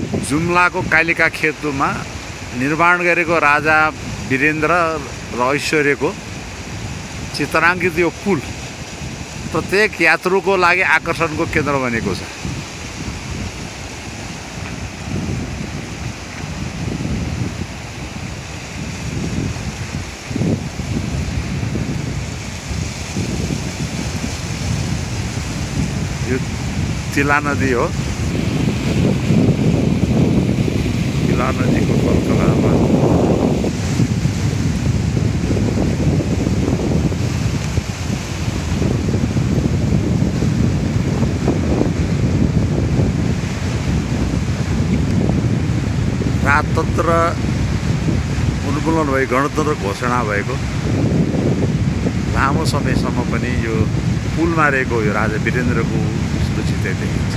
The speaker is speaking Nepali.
जुम्लाको कालिका खेतमा निर्माण गरेको राजा वीरेन्द्र र ऐश्वर्यको चित्राङ्कित यो पुल प्रत्येक यात्रुको लागि आकर्षणको केन्द्र बनेको छ। यो तिला नदी हो। तिला नदीको कलकलामा राजतन्त्र उन्मूलन भई गणतन्त्र घोषणा भएको लामो समयसम्म पनि यो पुलमा रहेको यो राजा वीरेन्द्रको स्मृति चाहिँ देखिन्छ।